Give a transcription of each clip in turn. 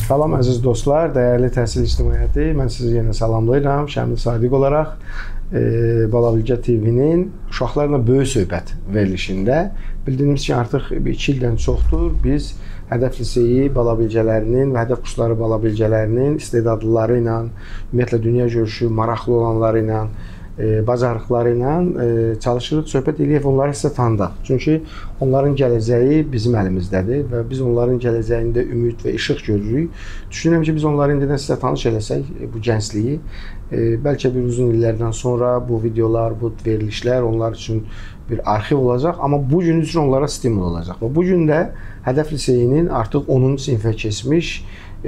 Salam əziz dostlar, dəyərli təhsil ictimaiyyəti. Mən sizi yenə salamlayıram. Şəmil Sadiq olaraq Balabilgə TV-nin uşaqlarla böyük söhbət verilişində bildiyimiz ki, artıq 2 ildən çoxdur biz hədəf liseyi balabilgələrinin və hədəf kursları balabilgələrinin istedadlıları ilə, ümumiyyətlə dünya görüşü maraqlı olanları ilə, bacarıqları ilə çalışırıq, söhbət eləyək, onları sizə tanıdaq. Çünki onların gələcəyi bizim əlimizdədir və biz onların gələcəyində ümid və işıq görürük. Düşünürəm ki, biz onları indidən sizə tanış eləsək, bu gəncliyi, bəlkə bir uzun illərdən sonra bu videolar, bu verilişlər onlar üçün bir arxiv olacaq, amma bu gün üçün onlara stimul olacaq. Və bu gün də hədəf liseyinin artıq 10-cu sinifə keçmiş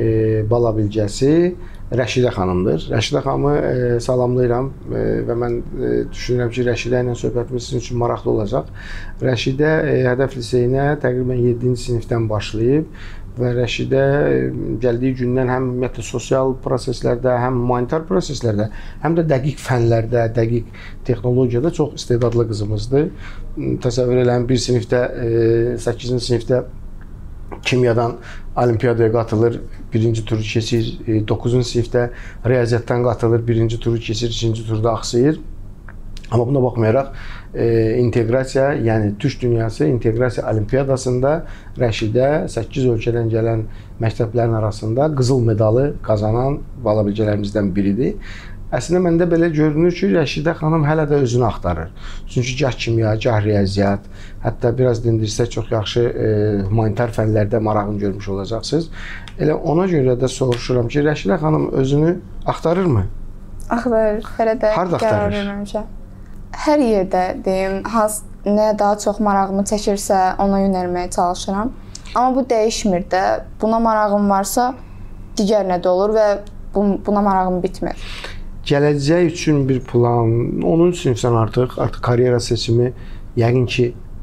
balabilgəsi Rəşidə xanımdır. Rəşidə xanımı salamlayıram və mən düşünürəm ki, Rəşidə ilə söhbətimiz sizin üçün maraqlı olacaq. Rəşidə hədəf liseyinə təqribən 7-ci sinifdən başlayıb və Rəşidə gəldiyi gündən həm ümumiyyətlə sosial proseslərdə, həm humanitar proseslərdə, həm də dəqiq fənlərdə, dəqiq texnologiyada çox istedadlı qızımızdır. Təsəvvür eləyin, bir sinifdə, 8-ci sinifdə kimyadan olimpiyadaya qatılır, 1-ci turu keçir, 9-cu sinifdə riyaziyyatdan qatılır, 1-ci turu keçir, 2-ci turda axsayır. Amma buna baxmayaraq, inteqrasiya, yəni Türk dünyası inteqrasiya olimpiyadasında Rəşidə 8 ölkədən gələn məktəblərin arasında qızıl medalı qazanan balabilgələrimizdən biridir. Əslində, məndə belə görünür ki, Rəşidə xanım hələ də özünü axtarır. Çünki gah kimya, gah riyaziyyat, hətta biraz dindirsək çox yaxşı humanitar fənlərdə marağını görmüş olacaqsınız. Elə ona görə də soruşuram ki, Rəşidə xanım özünü axtarırmı? Axtarır, hələ də qərar verməmişəm. Hər yerdə deyim, nə daha çox marağımı çəkirsə, ona yönəlməyə çalışıram. Amma bu dəyişmir də. Buna marağım varsa, digər nə də olur və buna marağım bitmir. Gələcək üçün bir plan, 10-cu sinifdən artıq karyera seçimi yəqin ki,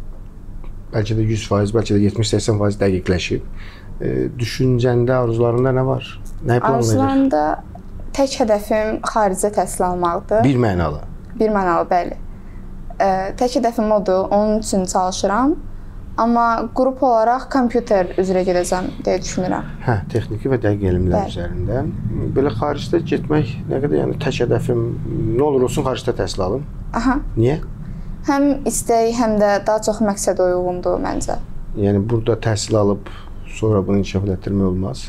bəlkə də 100%, bəlkə də 70-80% dəqiqləşib. Düşüncəndə, arzularında nə var? Nəyi planlayacaq? Arzularında tək hədəfim xaricdə təhsil almaqdır. Bir mənalı? Bir mənalı, bəli. Tək hədəfim odur, onun üçün çalışıram. Amma qrup olaraq kompüter üzrə gedəcəm deyə düşünürəm. Hə, texniki və dəqiq elmlər üzərində. Belə xaricdə getmək nə qədər, yəni tək hədəfim nə olur olsun xaricdə təhsil alım? Aha. Niyə? Həm istək, həm də daha çox məqsədə uyğundur məncə. Yəni burada təhsil alıb sonra bunu inkişaf etdirmək olmaz?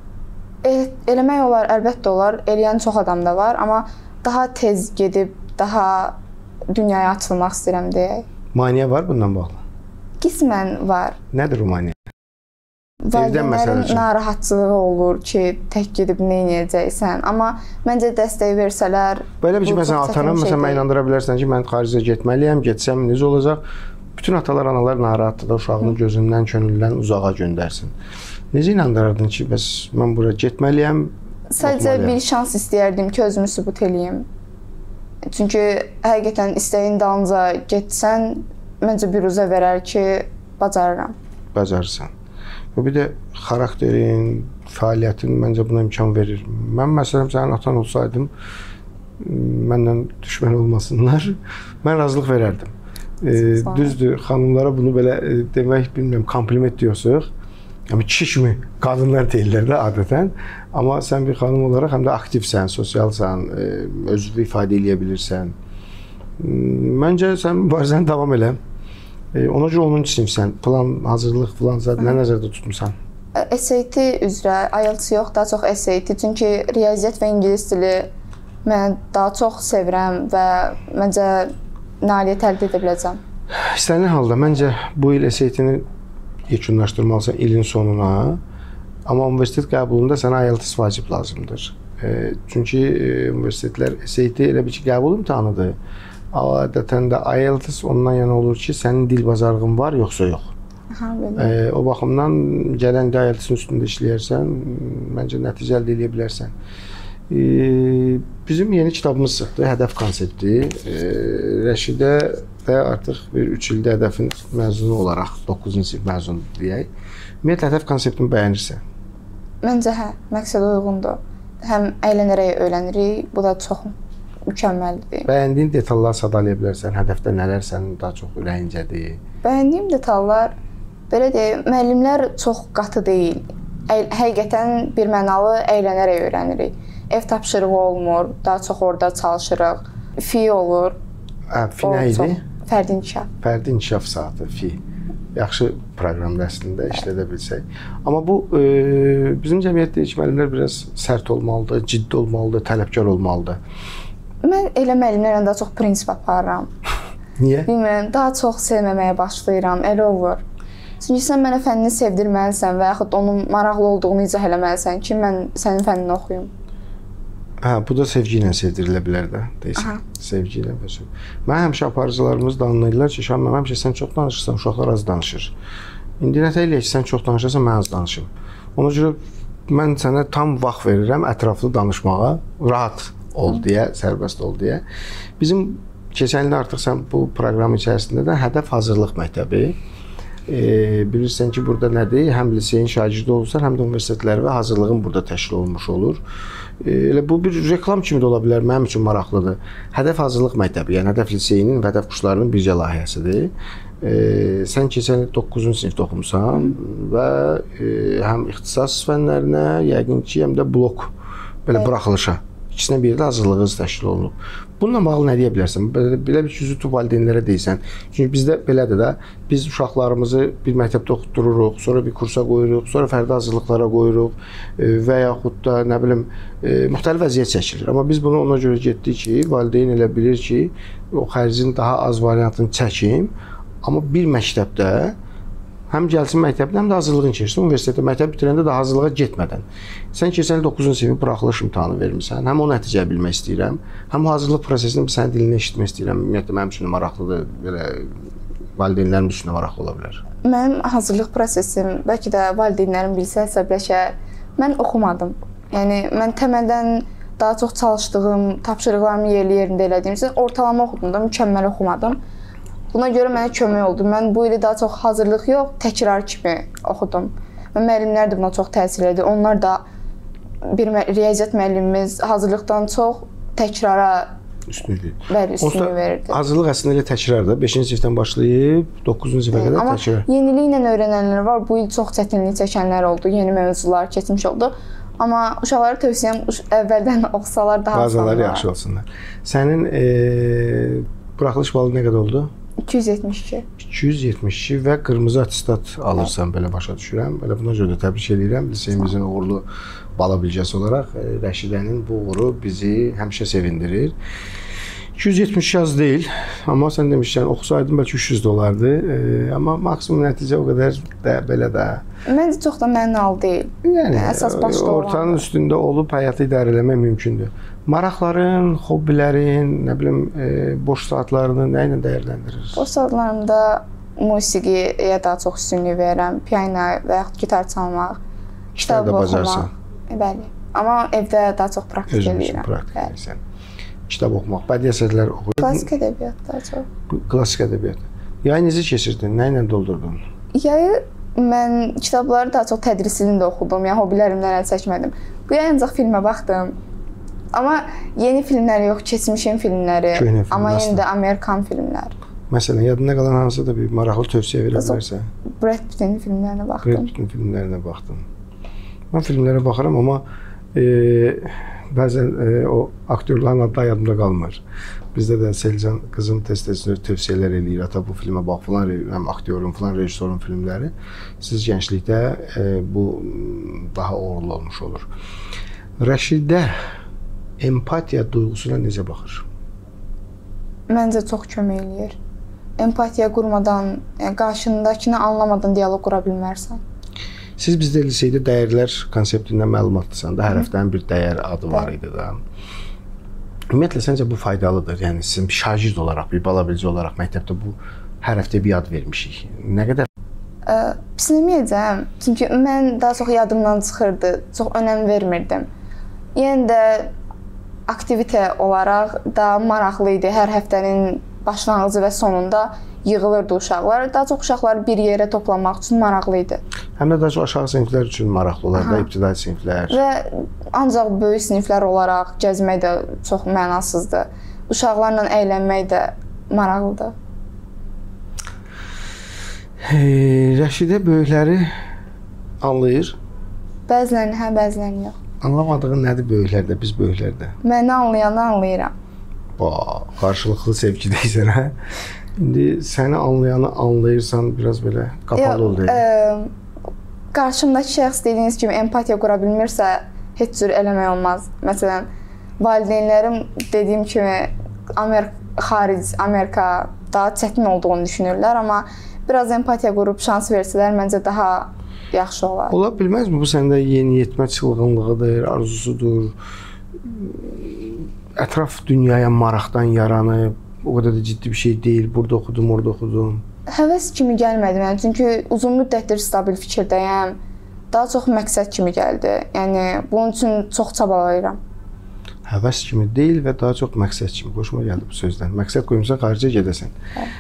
Eləmək olar, əlbəttə olar. Eləyən çox adam da var, amma daha tez gedib, daha dünyaya açılmaq istəyirəm deyək. Maneə var bundan bağlı? Qismən var. Nədir o maneə? Valideynlərin narahatçılığı olur ki, tək gedib nə edəcəksən. Amma məncə dəstək versələr... Belə bir ki, məsələn, atanı mənə inandıra bilərsən ki, mən xaricə getməliyəm, getsəm necə olacaq? Bütün atalar, analar narahatdır da uşağını gözündən, könüldən uzağa göndərsin. Necə inandırardın ki, bəs mən bura getməliyəm? Sadəcə bir şans istəyərdim ki, özümü sübut eləyim. Çünki həqiqətən istəyin dalınca getsən, məncə büruzə verər ki, bacarıram. Bacarırsan. Və bir də xarakterin, fəaliyyətin məncə buna imkan verir. Mən məsələn, sənin atan olsaydım, məndən düşmən olmasınlar, mən razılıq verərdim. Düzdür, xanımlara bunu belə demək, bilmirəm, kompliment diyorsuq. Yəni, kişi kimi qadınlar deyirlər də adətən. Amma sən bir xanım olaraq həm də aktivsən, sosialsan, özünü ifadə edə bilirsən. Məncə, sən mübarizəni davam elə. Ona görə 10-cu sinifsən, plan, hazırlıq filan zət nə nəzərdə tutmusan? SAT üzrə, IELTS yox, daha çox SAT. Çünki riyaziyyat və ingilis dili mən daha çox sevirəm və məncə nailiyyət əldə edə biləcəm. İstənilən halda, məncə bu il SAT-ni yekunlaşdırmalısan ilin sonuna. Amma universitet qəbulunda sənə IELTS vacib lazımdır. Çünki universitetlər SAT elə bir ki, qəbul imtahanıdır. Adətən də IELTS ondan yana olur ki, sənin dil bacarığın var, yoxsa yox. O baxımdan gələn IELTS-in üstündə işləyərsən, məncə nəticə əldə edə bilərsən. Bizim yeni kitabımız çıxdı, hədəf konsepti. Rəşidə də artıq bir 3 ildə hədəfin məzunu olaraq, 9-cu sinif məzunu deyək. Ümumiyyətlə, hədəf konseptini bəyənirsən? Məncə, hə, məqsədə uyğundur. Həm əylənərək öyrənirik, bu da çox mükəmməldir. Bəyəndiyin detalları sadalaya bilərsən, hədəfdə nələr sənin daha çox ürəyincədir? Bəyəndiyim detallar, belə deyək, müəllimlər çox qatı deyil. həqiqətən birmənalı əylənərək öyrənirik. Ev tapşırığı olmur, daha çox orada çalışırıq. Fi olur. Fi nə idi? Fərdi inkişaf. Fərdi inkişaf saatı, fi. Yaxşı proqramda əslində işlədə bilsək. Amma bu bizim cəmiyyətdə müəllimlər biraz sərt olmalıdır, ciddi olmalıdır, tələbkar olmalıdır. Mən elə müəllimlərlə daha çox prinsip aparıram. Niyə? Bilmirəm, daha çox sevməməyə başlayıram, elə olur. Çünki sən mənə fənnini sevdirməlisən və yaxud onun maraqlı olduğunu izah eləməlisən ki, mən sənin fənnini oxuyum. Hə, bu da sevgi ilə sevdirilə bilər də, deyirsən. Sevgi ilə və sevgi. Mən həmişə aparıcılarımız da anlayırlar ki, Şahin, həmişə sən çox danışırsan, uşaqlar az danışır. İndi nə eləyək ki, sən çox danışırsan, mən az danışım. Ona görə mən sənə tam vaxt verirəm ətraflı danışmağa, rahat ol deyə, sərbəst ol deyə. Bizim keçən ildə artıq sən bu proqram içərisində də hədəf hazırlıq məktəbi bilirsən ki, burada nədir? Həm liseyin şagirdi olursan, həm də universitetlər və hazırlığın burada təşkil olunmuş olur. Elə bu bir reklam kimi də ola bilər, mənim üçün maraqlıdır. Hədəf hazırlıq məktəbi, yəni hədəf liseyinin və hədəf kurslarının bircə layihəsidir. Sən keçən 9-cu sinifdə oxumusan və həm ixtisas fənlərinə, yəqin ki, həm də blok belə buraxılışa, ikisinə biri də hazırlığınız təşkil olunub. Bununla bağlı nə deyə bilərsən? Belə bir üzü tub valideynlərə deyirsən. Çünki bizdə belədir də, biz uşaqlarımızı bir məktəbdə oxutdururuq, sonra bir kursa qoyuruq, sonra fərdi hazırlıqlara qoyuruq və yaxud da, nə bilim, müxtəlif vəziyyət çəkilir. Amma biz bunu ona görə getdik ki, valideyn elə bilir ki, o xərcin daha az variantını çəkim, amma bir məktəbdə həm gəlsin məktəbdə, həm də hazırlığın keçsin. Universitetdə məktəb bitirəndə də hazırlığa getmədən. Sən keçən il 9-cu sinif buraxılış imtahanı vermisən. Həm o nəticəyə bilmək istəyirəm, həm o hazırlıq prosesini sənin dilindən eşitmək istəyirəm. Ümumiyyətlə, mənim üçün maraqlıdır, belə valideynlərim üçün maraqlı ola bilər. Mənim hazırlıq prosesim, bəlkə də valideynlərim bilsə həsəbləşər, mən oxumadım. Yəni, mən təməldən daha çox çalışdığım, tapşırıqlarımı yerində elədiyim üçün ortalama oxudum da, mükəmməl oxumadım. Buna görə mənə kömək oldu. Mən bu ili daha çox hazırlıq yox, təkrar kimi oxudum. Və müəllimlər də buna çox təsir edir. Onlar da bir riyaziyyat müəllimimiz hazırlıqdan çox təkrara üstünlük verirdi. Hazırlıq əslində elə təkrardır. 5-ci sinifdən başlayıb 9-cu sinifə qədər təkrar. Amma yeniliklə öyrənənlər var. Bu il çox çətinlik çəkənlər oldu. Yeni mövzular keçmiş oldu. Amma uşaqlara tövsiyəm əvvəldən oxusalar daha asanlar. Bazıları yaxşı olsunlar. Sənin buraxılış balı nə qədər oldu? 272. 272 və qırmızı attestat alırsan, belə başa düşürəm. Belə buna görə də təbrik edirəm. Liseyimizin uğurlu bala bilgəsi olaraq Rəşidənin bu uğuru bizi həmişə sevindirir. 272 az deyil, amma sən demişsən, oxusaydın bəlkə 300 dolardı. Amma maksimum nəticə o qədər də belə də. Məncə çox da mənalı deyil. Yəni, əsas başda olan. Ortanın üstündə olub həyatı idarə eləmək mümkündür. Maraqların, hobbilərin, nə bilim, boş saatlarını nə ilə dəyərləndirir? Boş saatlarımda musiqiyə daha çox üstünlük verirəm, piano və yaxud gitar çalmaq, kitab oxumaq. Bəli. Amma evdə daha çox praktik edirəm. Özün üçün praktik edirsən. Kitab oxumaq, bədii əsərlər oxuyur. Klassik ədəbiyyat daha çox. Klassik ədəbiyyat. Yayı necə keçirdin? Nə ilə doldurdun? Yayı mən kitabları daha çox tədrisini də oxudum, yəni hobbilərimdən əl çəkmədim. Bu yay ancaq filmə baxdım. Amma yeni filmlər yox, keçmişin filmləri, amma yenə də Amerikan filmlər. Məsələn, yadına qalan hansısa da bir maraqlı tövsiyə verə bilərsən? Brad Pitt'in filmlərinə baxdım. Brad Pitt'in filmlərinə baxdım. Mən filmlərə baxıram, amma bəzən o aktyorların adları yadımda qalmır. Bizdə də Selcan qızım tez-tez tövsiyələr eləyir. Ata, bu filmə bax, filan həm aktyorun, filan rejissorun filmləri. Siz gənclikdə bu daha uğurlu olmuş olur. Rəşidə empatiya duyğusuna necə baxır? Məncə çox kömək eləyir. Empatiya qurmadan, yəni qarşındakını anlamadan dialoq qura bilmərsən. Siz bizdə liseydə dəyərlər konseptindən məlumatlısan da, hər həftənin bir dəyər adı var idi da. Ümumiyyətlə, səncə bu faydalıdır? Yəni, sizin bir şagird olaraq, bir bala bilici olaraq məktəbdə bu hər həftə bir ad vermişik. Nə qədər? Pis deməyəcəm, çünki mən daha çox yadımdan çıxırdı, çox önəm vermirdim. Yəni də aktivitə olaraq daha maraqlı idi. Hər həftənin başlanğıcı və sonunda yığılırdı uşaqlar. Daha çox uşaqları bir yerə toplamaq üçün maraqlı idi. Həm də daha çox aşağı siniflər üçün maraqlı olar da, ibtidai siniflər. Və ancaq böyük siniflər olaraq gəzmək də çox mənasızdır. Uşaqlarla əylənmək də maraqlıdır. Rəşidə böyükləri anlayır. Bəzilərini hə, bəzilərini yox. Anlamadığın nədir böyüklərdə, biz böyüklərdə? Məni anlayanı anlayıram. Qarşılıqlı sevgidəysən, hə? İndi səni anlayanı anlayırsan, biraz belə qapalı ol deyil. Qarşımdakı şəxs dediyiniz kimi empatiya qura bilmirsə, heç cür eləmək olmaz. Məsələn, valideynlərim dediyim kimi Amerika daha çətin olduğunu düşünürlər, amma biraz empatiya qurub şans versələr, məncə daha yaxşı olar. Ola bilməzmi? Bu səndə yeniyetmə çılğınlığıdır, arzusudur. Ətraf dünyaya maraqdan yaranıb, o qədər də ciddi bir şey deyil. Burada oxudum, orada oxudum. Həvəs kimi gəlmədi mənə, çünki uzun müddətdir stabil fikirdəyəm. Daha çox məqsəd kimi gəldi. Yəni, bunun üçün çox çabalayıram. Həvəs kimi deyil və daha çox məqsəd kimi. Xoşuma gəldi bu sözdən. Məqsəd qoyumsan, xaricə gedəsən.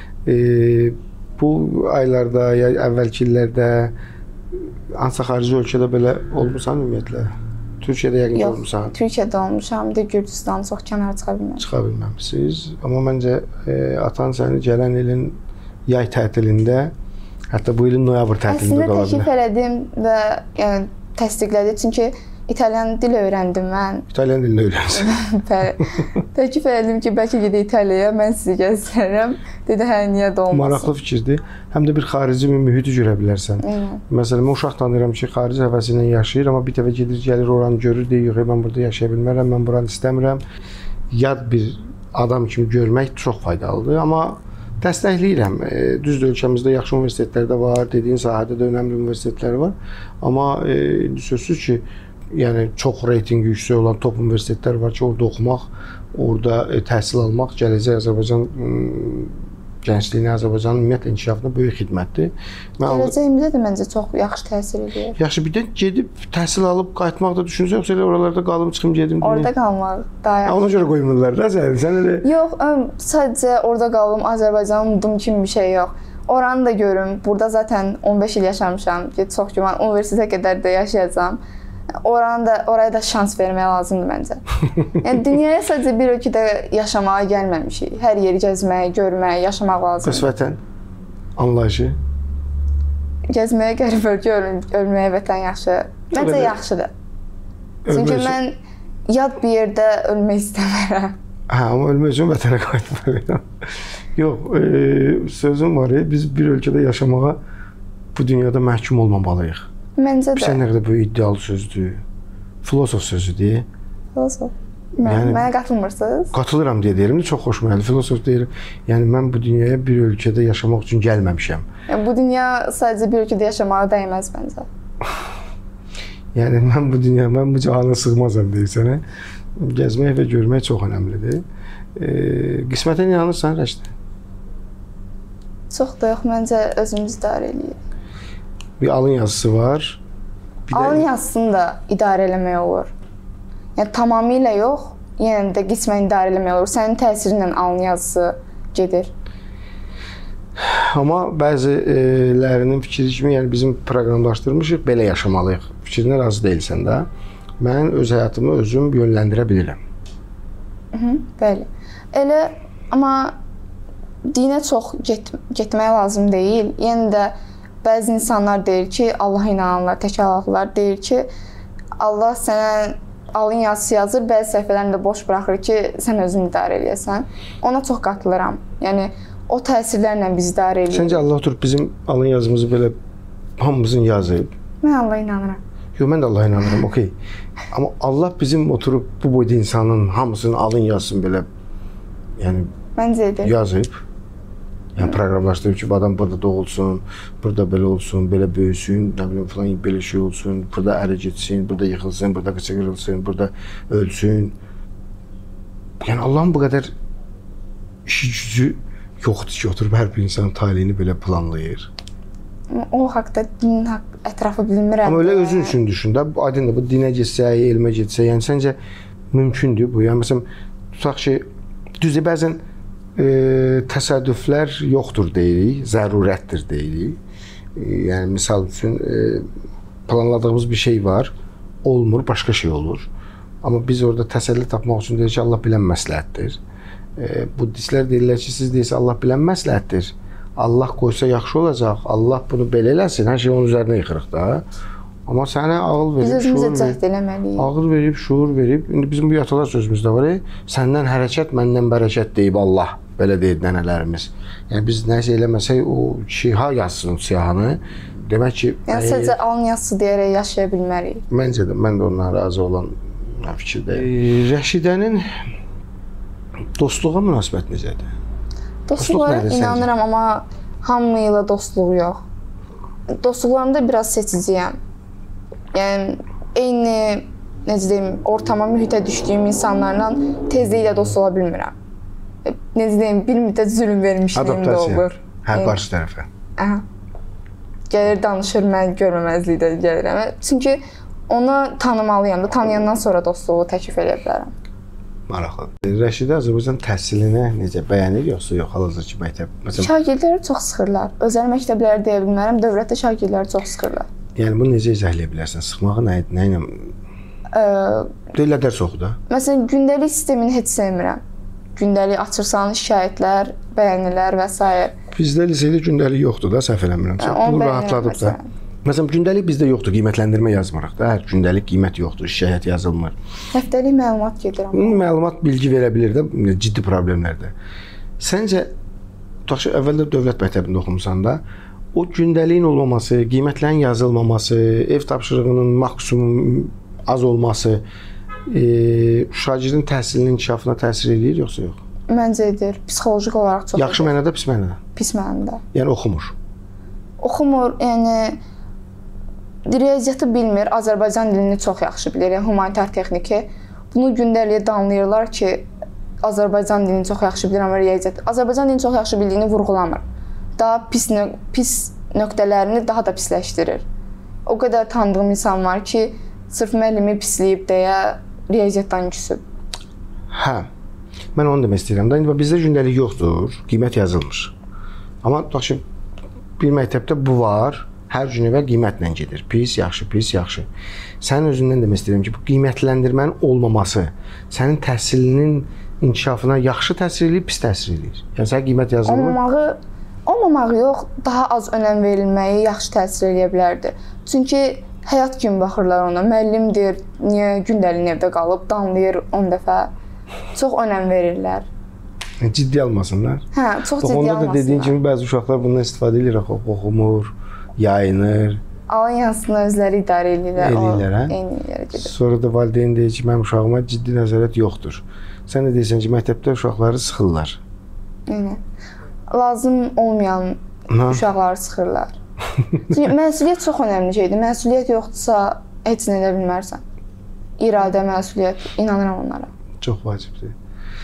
Bu aylarda, ya əvvəlki illərdə hansısa xarici ölkədə belə olmusan ümumiyyətlə? Türkiyədə yəqin olmusan? Yox, Türkiyədə olmuşam. Bir də Gürcüstanı çox kənara çıxa bilməmişəm. Çıxa bilməmişsiniz. Amma məncə atan səni gələn ilin yay tətilində, hətta bu ilin noyabr tətilində qala bilər. Əslində təklif elədim və yəni, təsdiqlədi. Çünki İtalyan dil öyrəndim mən. İtalyan dilini öyrənsin. Təklif elədim ki, bəlkə gedə İtaliyaya, mən sizi gəzdirərəm. Dedi, hə, niyə də olmasın. Maraqlı fikirdir. Həm də bir xarici bir mühiti görə bilərsən. Məsələn, mən uşaq tanıyıram ki, xarici həvəsi ilə yaşayır, amma bir dəfə gedir, gəlir oranı görür, deyir, yox, mən burada yaşaya bilmərəm, mən buranı istəmirəm. Yad bir adam kimi görmək çox faydalıdır, amma dəstəkləyirəm. Düzdür, ölkəmizdə yaxşı universitetlər də var, dediyin sahədə də önəmli universitetlər var. Amma sözsüz ki, yəni çox reytingi yüksək olan top universitetlər var ki, orada oxumaq, orada təhsil almaq gələcək Azərbaycan gəncliyinə, Azərbaycanın ümumiyyətlə inkişafına böyük xidmətdir. Gələcəyimdə də məncə çox yaxşı təsir edir. Yaxşı, bir də gedib təhsil alıb qayıtmaq da düşünürsən, yoxsa elə oralarda qalıb çıxım gedim? Orada qalmaq daha yaxşı. Ona görə qoymurlar da sən elə? Yox, sadəcə orada qalım, Azərbaycanı unudum kimi bir şey yox. Oranı da görüm. Burada zaten 15 il yaşamışam. Çox güman universitetə qədər də yaşayacağam. Oraya da şans vermək lazımdır məncə. Yəni dünyaya sadəcə bir ölkədə yaşamağa gəlməmişik. Hər yeri gəzmək, görmək, yaşamaq lazımdır. Bəs vətən anlayışı? Gəzməyə qərib ölkə, ölməyə vətən yaxşı. Məncə yaxşıdır. Çünki mən yad bir yerdə ölmək istəmirəm. Hə, amma ölmək üçün vətənə qayıtmalıyam. Yox, sözüm var, biz bir ölkədə yaşamağa bu dünyada məhkum olmamalıyıq. Məncə də. Sən nə qədər böyük iddialı sözdür, filosof sözüdür. Filosof. Mənə qatılmırsınız? Qatılıram deyə deyirəm də, çox xoşuma gəlir. Filosof deyirəm, yəni mən bu dünyaya bir ölkədə yaşamaq üçün gəlməmişəm. Bu dünya sadəcə bir ölkədə yaşamağa dəyməz məncə. Yəni mən bu cahana sığmazam deyir sənə. Gəzmək və görmək çox önəmlidir. Qismətə inanırsan, Rəşdə? Çox da yox, məncə özümüz idarə edirik. Bir alın yazısı var. Alın yazısını da idarə eləmək olur. Yəni tamamilə yox, yenə də qismən idarə eləmək olur. Sənin təsirinlə alın yazısı gedir. Amma bəzilərinin fikri kimi, yəni bizim proqramlaşdırmışıq, belə yaşamalıyıq. Fikrinə razı deyilsən də, mən öz həyatımı özüm yönləndirə bilirəm. Bəli. Elə, amma dinə çox getmək lazım deyil. Yenə də bəzi insanlar deyir ki, Allaha inananlar, tək Allahlılar deyir ki, Allah sənə alın yazısı yazır, bəzi səhifələrini də boş buraxır ki, sən özün idarə eləyəsən. Ona çox qatılıram. Yəni, o təsirlərlə biz idarə eləyirik. Səncə Allah oturub bizim alın yazımızı belə hamımızın yazıb? Mən Allaha inanıram. Yox, mən də Allaha inanıram, okey. Amma Allah bizim oturub bu boyda insanın hamısının alın yazısını belə yəni yazıb. Yəni proqramlaşdırıb ki, bu adam burada doğulsun, burada belə olsun, belə böyüsün, nə bilim falan belə şey olsun, burada ərə getsin, burada yıxılsın, burada qıça qırılsın, burada ölsün. Yəni Allahın bu qədər işi gücü yoxdur ki, oturub hər bir insanın taleyini belə planlayır. O haqda din ətrafı bilmirəm. Amma elə özün üçün düşün də, aydındır, bu dinə getsə, elmə getsə, yəni səncə mümkündür bu? Yəni məsələn, tutaq ki, düzdür, bəzən təsadüflər yoxdur deyirik, zərurətdir deyirik. Yəni, misal üçün, planladığımız bir şey var, olmur, başqa şey olur. Amma biz orada təsəlli tapmaq üçün deyirik ki, Allah bilən məsləhətdir. Buddistlər deyirlər ki, siz deyirsə, Allah bilən məsləhətdir. Allah qoysa yaxşı olacaq, Allah bunu belə eləsin, hər şey onun üzərinə yıxırıq da. Amma sənə ağıl verib, biz özümüzə cəhd eləməliyik. Ağıl verib, şuur verib. İndi bizim bu atalar sözümüzdə var. Səndən hərəkət, məndən bərəkət deyib Allah. Belə deyir nənələrimiz. Yəni biz nəsə eləməsək o şiha yazsın siyahını. Demək ki, yəni sadəcə alın yazsı deyərək yaşaya bilmərik. Məncə də mən də ondan razı olan fikirdəyim. Rəşidənin dostluğa münasibət necədir? Dostluğa inanıram, amma hamı ilə dostluq yox. Dostluqlarımda biraz seçiciyəm. Yəni eyni necə deyim, ortama, mühitə düşdüyüm insanlarla tezliklə dost ola bilmirəm. Necə deyim, bir müddət zülm vermişliyim də olur. Hə, qarşı tərəfə. Aha. Gəlir danışır, mən görməməzlikdə gəlirəm. Çünki onu tanımalıyam da, tanıyandan sonra dostluğu təklif edə bilərəm. Maraqlıdır. Rəşidə Azərbaycan təhsilini necə bəyənir, yoxsa yox, hal-hazırki məktəb? Məsələn, şagirdləri çox sıxırlar. Özəl məktəbləri deyə bilmərəm, dövlətdə şagirdləri çox sıxırlar. Yəni bunu necə izahləyə bilərsən? Sıxmağı nə ilə? Deyirlər dərs oxu da. Məsələn, gündəlik sistemini heç sevmirəm. Gündəlik açırsan, şikayətlər, bəyənilər və s. Bizdə liseydə gündəlik yoxdur da, səhv eləmirəm. Bunu rahatladıb da. Məsələn, gündəlik bizdə yoxdur, qiymətləndirmə yazmırıq da. Hər gündəlik qiymət yoxdur, şikayət yazılmır. Həftəlik məlumat gedir amma. Məlumat bilgi verə bilir də, ciddi problemlərdə. Səncə, tutaq ki, əvvəldə dövlət məktəbində oxumusan da, o gündəliyin olmaması, qiymətlərin yazılmaması, ev tapşırığının maksimum az olması şagirdin təhsilinin inkişafına təsir edir, yoxsa yox? Məncə edir. Psixoloji olaraq çox. Yaxşı mənada, pis mənada? Pis mənada. Yəni oxumur. Oxumur, yəni riyaziyyatı bilmir, Azərbaycan dilini çox yaxşı bilir, yəni humanitar texniki. Bunu gündəliyə danlayırlar ki, Azərbaycan dilini çox yaxşı bilir, amma riyaziyyat Azərbaycan dilini çox yaxşı bildiyini vurğulamır. Daha pis nöqtələrini daha da pisləşdirir. O qədər tanıdığım insan var ki, sırf müəllimi pisləyib deyə riyaziyyatdan küsüb. Hə, mən onu demək istəyirəm da, indi bizdə gündəlik yoxdur, qiymət yazılmır. Amma tutaq ki, bir məktəbdə bu var, hər gün evə qiymətlə gedir. Pis, yaxşı, pis, yaxşı. Sənin özündən demək istəyirəm ki, bu qiymətləndirmənin olmaması sənin təhsilinin inkişafına yaxşı təsir edir, pis təsir edir. Yəni sənə qiymət yazılmır. Olmamağı yox, daha az önəm verilməyi yaxşı təsir edə bilərdi. Çünki həyat kimi baxırlar ona. Müəllimdir, niyə gündəlik evdə qalıb, danlayır 10 dəfə. Çox önəm verirlər. Ciddi almasınlar. Hə, çox ciddi almasınlar. Onda da dediyin kimi bəzi uşaqlar bundan istifadə edir, oxumur, yayınır. Alan yansını özləri idarə edirlər. Eləyirlər, hə? Eyni yerə gedir. Sonra da valideyn deyir ki, mənim uşağıma ciddi nəzarət yoxdur. Sən də deyirsən ki, məktəbdə uşaqları sıxırlar. Lazım olmayan uşaqları sıxırlar. Çünki məsuliyyət çox önəmli şeydir. Məsuliyyət yoxdursa, heç nə edə bilmərsən. İradə, məsuliyyət, inanıram onlara. Çox vacibdir.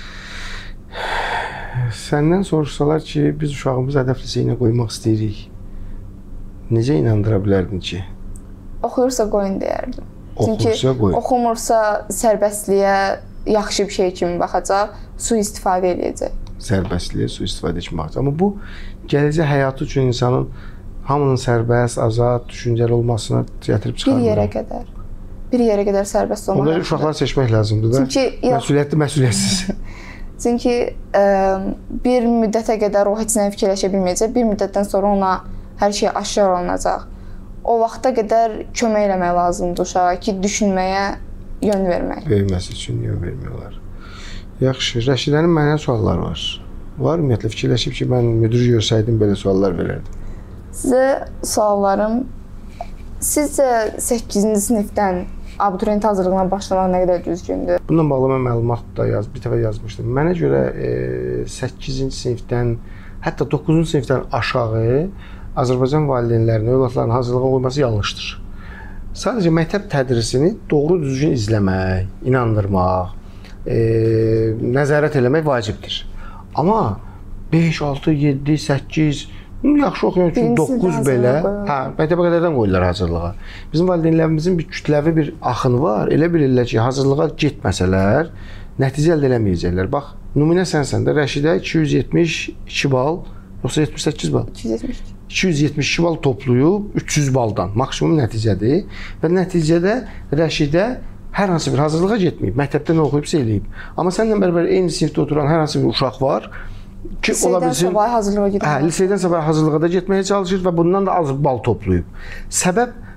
Səndən soruşsalar ki, biz uşağımızı hədəf liseyinə qoymaq istəyirik. Necə inandıra bilərdin ki? Oxuyursa qoyun deyərdim. Oxuyursa qoyun. Oxumursa sərbəstliyə yaxşı bir şey kimi baxacaq, sui-istifadə edəcək. Sərbəstliyə sui-istifadə kimi baxacaq. Amma bu, gələcək həyatı üçün insanın hamının sərbəst, azad, düşüncəli olmasına gətirib çıxarmır. Bir yerə qədər sərbəst olmaq. Onda uşaqları seçmək lazımdır da. Məsuliyyətli, məsuliyyətsiz. Çünki bir müddətə qədər o heç nə fikirləşə bilməyəcək. Bir müddətdən sonra ona hər şey aşkar olunacaq. O vaxta qədər kömək eləmək lazımdır uşağa ki, düşünməyə yön vermək. Böyüməsi üçün yön vermiyorlar. Yaxşı, Rəşidənin mənə sualları var. Var ümumiyyətlə fikirləşib ki, mən müdür görsəydim belə suallar verərdim. Sizə suallarım, sizcə 8-ci sinifdən abituriyent hazırlığına başlamaq nə qədər düzgündür? Bununla bağlı mən məlumat da bir dəfə yazmışdım. Mənə görə 8-ci sinifdən, hətta 9-cu sinifdən aşağı Azərbaycan valideynlərinin, övladlarının hazırlığa qoyması yanlışdır. Sadəcə məktəb tədrisini doğru düzgün izləmək, inandırmaq, nəzarət eləmək vacibdir. Amma 5, 6, 7, 8, yaxşı oxuyan üçün 9 belə, məktəbə qədərdən qoyurlar hazırlığa. Bizim valideynlərimizin bir kütləvi bir axını var. Elə bilirlər ki, hazırlığa getməsələr, nəticə əldə eləməyəcəklər. Bax, nümunə sənsən də Rəşidə 272 bal, yoxsa 78 bal? 272 bal toplayıb 300 baldan maksimum nəticədir və nəticədə Rəşidə hər hansı bir hazırlığa getməyib, məktəbdə nə oxuyubsa eləyib. Amma səninlə bərabər eyni sinifdə oturan hər hansı bir uşaq var ki, ola bilsin, hazırlığa liseydən sabah hazırlığa da getməyə çalışır və bundan da az bal toplayıb. Səbəb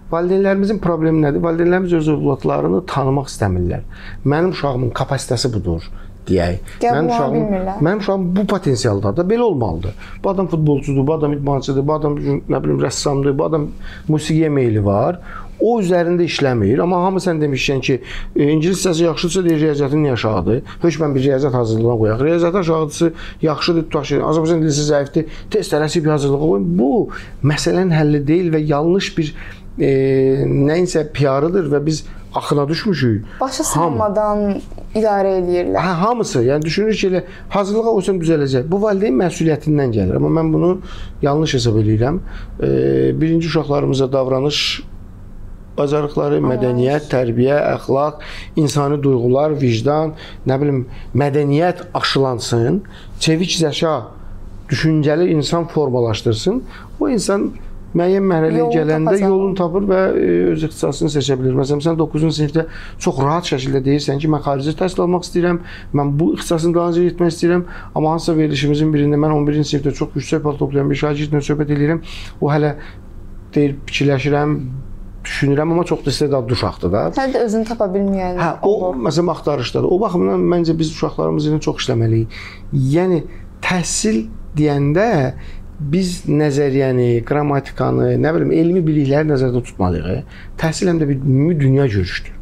Valideynlərimizin problemi nədir? Valideynlərimiz öz övladlarını tanımaq istəmirlər. Mənim uşağımın kapasitəsi budur deyək. Mənim uşağım bu potensialda belə olmalıdır. Bu adam futbolçudur, bu adam idmançıdır, bu adam nə bilim rəssamdır, bu adam musiqiyə meyli var. O üzərində işləmir. Amma hamı sən demişsən ki, ingilis hissəsi yaxşıdırsa deyir, riyaziyyatın niyə aşağıdır? Hökmən bir riyaziyyat hazırlığına qoyaq. Riyaziyyat aşağıdısı yaxşıdır, tutaq şey. Azərbaycan dilisi zəifdir, test tələsib hazırlığa qoyun. Bu məsələnin həlli deyil və yanlış bir nəyinsə PR-ıdır və biz axına düşmüşük. Başa salmadan idarə edirlər. Hamısı. Yəni düşünür ki, elə hazırlığa qoysan düzələcək. Bu valideyn məsuliyyətindən gəlir. Amma mən bunu yanlış hesab edirəm. Birinci uşaqlarımıza davranış bacarıqları, mədəniyyət, tərbiyə, əxlaq, insani duyğular, vicdan, nə bilim, mədəniyyət aşılansın, çevik zəka, düşüncəli insan formalaşdırsın. O insan müəyyən mərhələyə gələndə yolunu tapır və öz ixtisasını seçə bilir. Məsələn, sən 9-cu sinifdə çox rahat şəkildə deyirsən ki, mən xarici təhsil almaq istəyirəm, mən bu ixtisasın dalınca getmək istəyirəm, amma hansısa verilişimizin birində mən 11-ci sinifdə çox yüksək bal toplayan bir şagirdlə söhbət edirəm, o hələ deyir, fikirləşirəm, düşünürəm, amma çox da istedadlı uşaqdır da. Hələ də özünü tapa bilməyən. O, məsələn, axtarışdadır. O baxımdan məncə biz uşaqlarımız ilə çox işləməliyik. Yəni, təhsil deyəndə biz nəzəriyyəni, qrammatikanı, nə bilim, elmi bilikləri nəzərdə tutmalıyıq. Təhsil həm də bir ümumi dünya görüşdür.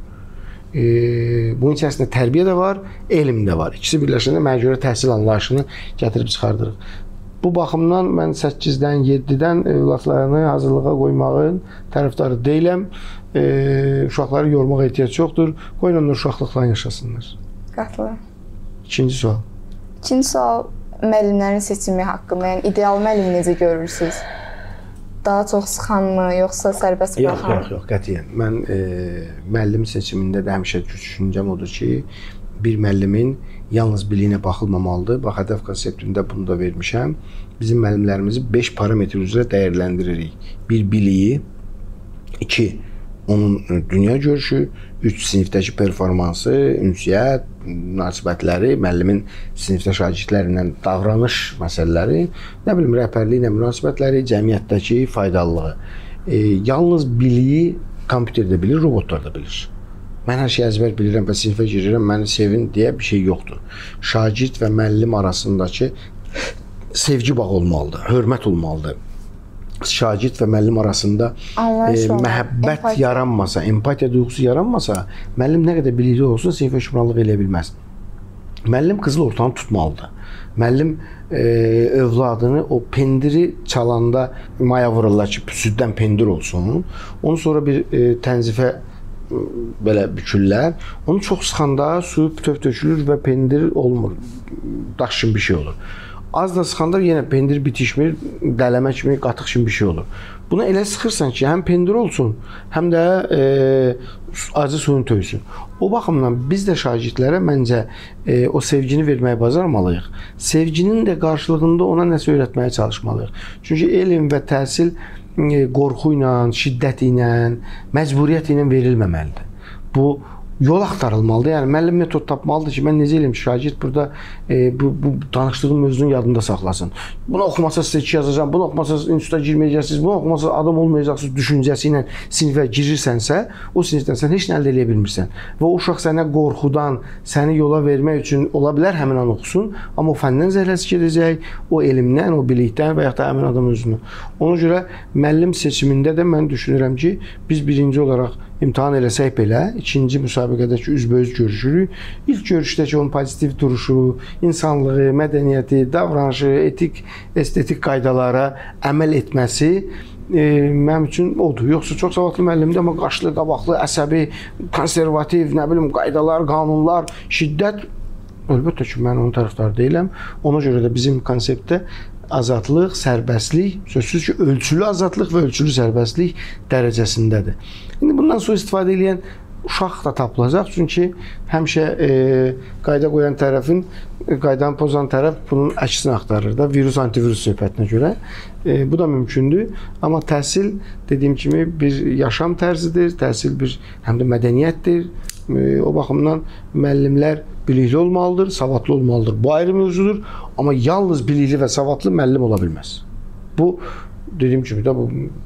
Bunun içərisində tərbiyə də var, elm də var. İkisi birləşəndə mənə görə təhsil anlayışını gətirib çıxardırıq. Bu baxımdan mən 8-dən, 7-dən övladlarını hazırlığa qoymağın tərəfdarı deyiləm. Uşaqları yormağa ehtiyac yoxdur. Qoyun onlar uşaqlıqla yaşasınlar. Qatılıram. İkinci sual. İkinci sual müəllimlərin seçimi haqqında. Yəni ideal müəllim necə görürsünüz? Daha çox sıxanmı, yoxsa sərbəst buraxan? Yox, qətiyyən. Mən müəllim seçimində də həmişə düşüncəm odur ki, bir müəllimin yalnız biliyinə baxılmamalıdır. Bax, hədəf konseptində bunu da vermişəm. Bizim müəllimlərimizi 5 parametr üzrə dəyərləndiririk. 1 biliyi, 2 onun dünya görüşü, 3 sinifdəki performansı, ünsiyyət, münasibətləri, müəllimin sinifdə şagirdlərlə davranış məsələləri, nə bilim, rəhbərliklə münasibətləri, cəmiyyətdəki faydalılığı. Yalnız biliyi kompüter də bilir, robotlar da bilir. Mən hər şeyi əzbər bilirəm və sinifə girirəm, məni sevin deyə bir şey yoxdur. Şagird və müəllim arasındakı sevgi bağı olmalıdır, hörmət olmalıdır. Şagird və müəllim arasında məhəbbət yaranmasa, empatiya duyğusu yaranmasa, müəllim nə qədər bilikli olsun, sinifə hökmranlıq eləyə bilməz. Müəllim qızıl ortanı tutmalıdır. Müəllim övladını o pendiri çalanda maya vururlar ki, süddən pendir olsun. Onu sonra bir tənzifə belə bükürlər. Onu çox sıxanda suyu bütöv tökülür və pendir olmur. Daş kimi bir şey olur. Az da sıxanda yenə pendir bitişmir, dələmə kimi, qatıq kimi bir şey olur. Bunu elə sıxırsan ki, həm pendir olsun, həm də acı suyunu töysün. O baxımdan biz də şagirdlərə məncə o sevgini verməyi bacarmalıyıq. Sevginin də qarşılığında ona nəsə öyrətməyə çalışmalıyıq. Çünki elm və təhsil qorxu ilə, şiddət ilə, məcburiyyət ilə verilməməlidir. Bu yol axtarılmalıdır. Yəni müəllim metod tapmalıdır ki, mən necə eləyim ki, şagird burada bu danışdığım mövzunun yadında saxlasın. Bunu oxumasa sizə 2 yazacağam, bunu oxumasa instituta girməyəcəksiniz, bunu oxumasa adam olmayacaqsınız düşüncəsi ilə sinifə girirsənsə, o sinifdən sən heç nə əldə edə bilmirsən. Və o uşaq sənə qorxudan, səni yola vermək üçün ola bilər həmin an oxusun, amma o fəndən zəhləsi gedəcək, o elmdən, o bilikdən və yaxud da həmin adam özünü. Ona görə müəllim seçimində də mən düşünürəm ki, biz birinci olaraq imtahan eləsək belə, ikinci müsabiqədəki üzbəüz görüşürük. İlk görüşdəki onun pozitiv duruşu, insanlığı, mədəniyyəti, davranışı, etik, estetik qaydalara əməl etməsi mənim üçün odur. Yoxsa çox savadlı müəllimdir, amma qaşlı, qabaqlı, əsəbi, konservativ, nə bilim, qaydalar, qanunlar, şiddət. Əlbəttə ki, mən onun tərəfdarı deyiləm. Ona görə də bizim konseptdə azadlıq, sərbəstlik, sözsüz ki, ölçülü azadlıq və ölçülü sərbəstlik dərəcəsindədir. İndi bundan sonra istifadə edən uşaq da tapılacaq. Çünki həmişə qayda qoyan tərəfin, qaydanı pozan tərəf bunun əksini axtarır da, virus, antivirus söhbətinə görə. Bu da mümkündür. Amma təhsil, dediyim kimi, bir yaşam tərzidir. Təhsil bir həm də mədəniyyətdir. O baxımdan müəllimlər bilikli olmalıdır, savadlı olmalıdır. Bu ayrı mövzudur. Amma yalnız bilikli və savadlı müəllim ola bilməz. Bu, dediyim kimi də, bu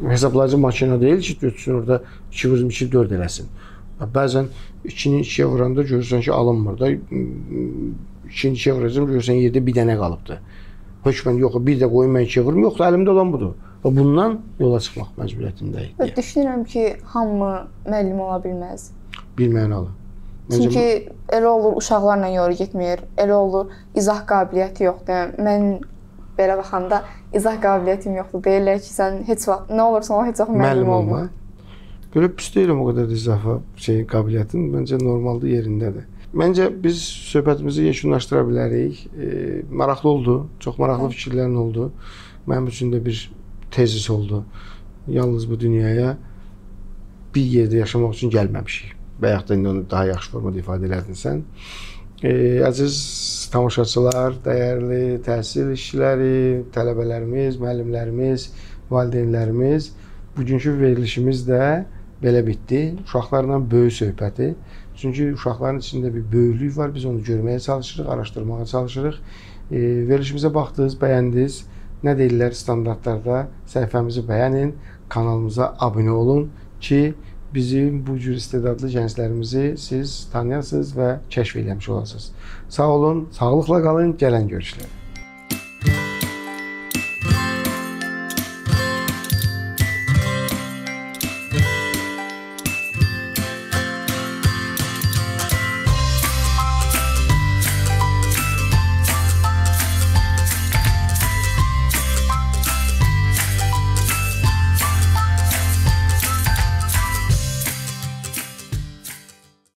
hesablayıcı makina deyil ki, götürsün orada 2 vurun 2 4 eləsin. Bəzən 2-ni 2-yə vuranda görürsən ki, alınmır da. 2-ni 2-yə vuracam, görürsən yerdə bir dənə qalıbdı. Hökmən yox, bir də qoyun mən 2-yə vurum, yox, əlimdə olan budur. Və bundan yola çıxmaq məcburiyyətindəyik. Düşünürəm ki, hamı müəllim ola bilməz. Bilmənalı. Çünki elə olur, uşaqlarla yolu getmir, elə olur, izah qabiliyyəti yoxdur. Mən belə baxanda izah qabiliyyətim yoxdur. Deyirlər ki, sən heç vaxt, nə olursa o heç vaxt müəllim olma. Belə pis deyirəm o qədər izafa qabiliyyətin. Məncə normaldır, yerindədir. Məncə biz söhbətimizi yekunlaşdıra bilərik. Maraqlı oldu, çox maraqlı fikirlərin oldu. Mənim üçün də bir tezis oldu. Yalnız bu dünyaya bir yerdə yaşamaq üçün gəlməmişik. Və yaxud da indi onu daha yaxşı formada ifadə elədin sən. Əziz tamaşaçılar, dəyərli təhsil işçiləri, tələbələrimiz, müəllimlərimiz, valideynlərimiz, bugünkü verilişimiz də belə bitdi. Uşaqlarla böyük söhbəti. Çünki uşaqların içində bir böyüklük var. Biz onu görməyə çalışırıq, araşdırmağa çalışırıq. Verilişimizə baxdınız, bəyəndiniz. Nə deyirlər standartlarda? Səhifəmizi bəyənin, kanalımıza abunə olun ki, bizim bu cür istedadlı gənclərimizi siz tanıyasınız və kəşf eləmiş olasınız. Sağ olun, sağlıqla qalın, gələn görüşlər.